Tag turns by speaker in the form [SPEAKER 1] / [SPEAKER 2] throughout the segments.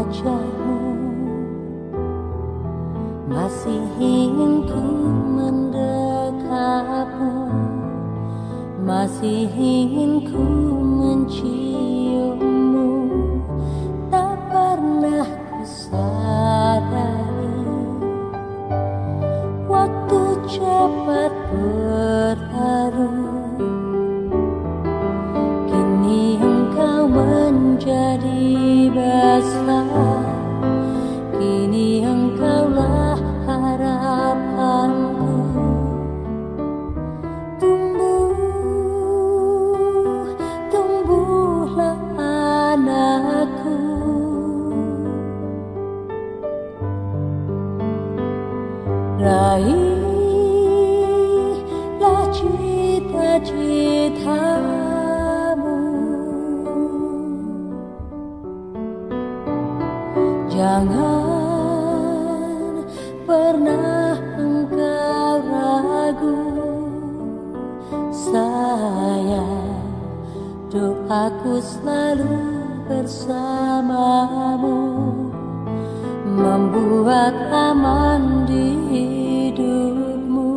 [SPEAKER 1] wajahmu, masih ingin ku mendekapmu, masih ingin ku menciummu. Tak pernah ku sadari waktu cepat berlalu. Kini engkau menjadi besar, kini engkaulah harapanku. Tumbuhlah anakku. Raihlah cita-citamu, jangan pernah engkau ragu. Sayang, doaku selalu bersamamu, membuat aman di hidupmu.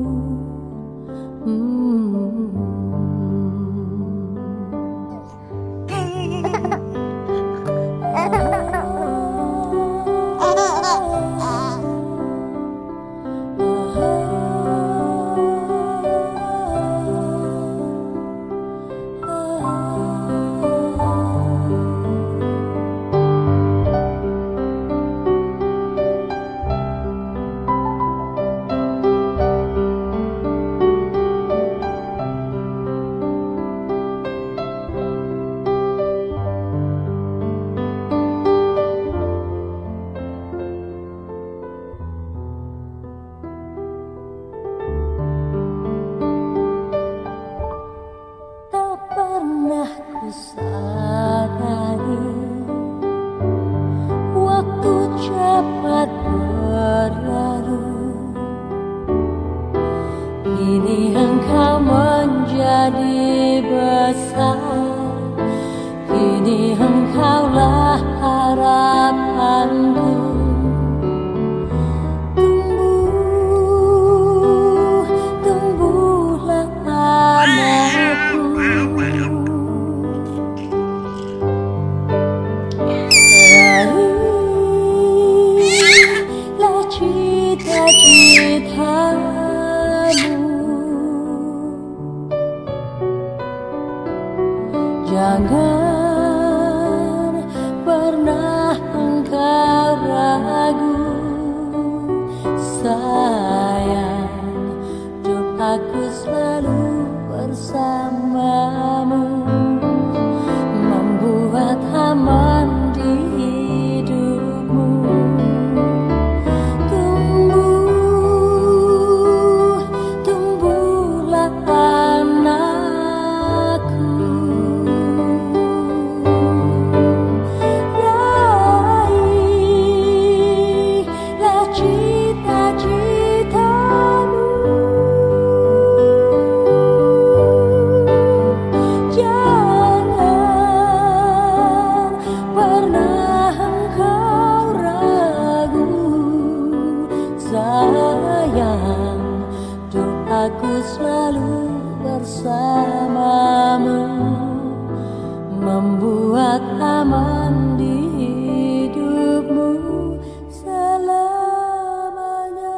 [SPEAKER 1] Sadari waktu cepat berlalu. Kini engkau menjadi besar, kini engkaulah harapanku. Tumbuhlah anakku. Cita-citamu, jangan pernah engkau ragu. Sayang, doaku selalu bersamamu, membuat aman di hidupmu. Sayang, doaku selalu bersamamu, membuat aman di hidupmu selamanya.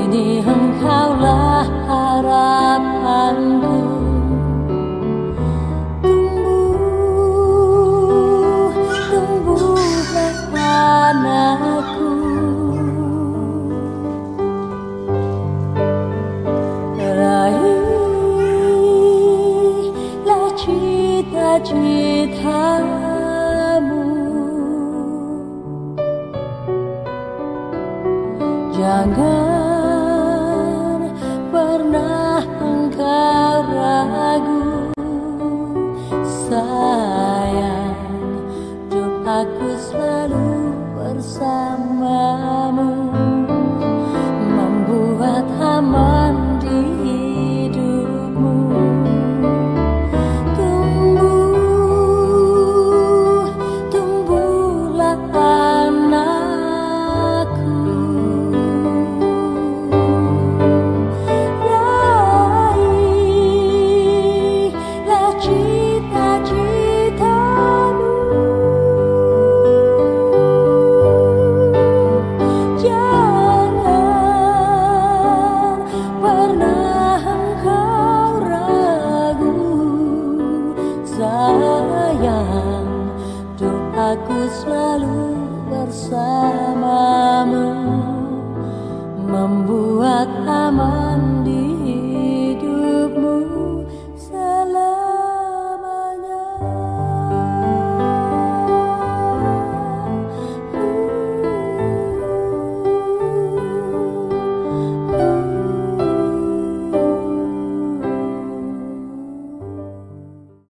[SPEAKER 1] Kini engkaulah harapanku. Tumbuhlah anakku. Raihlah cita-citamu. Jangan pernah engkau ragu, sayang, doaku selalu bersamamu, membuat aman di hidupmu. Tumbuhlah anakku. Raihlah cita-citamu. Jangan pernah engkau ragu, sayang, doaku selalu bersamamu, membuat aman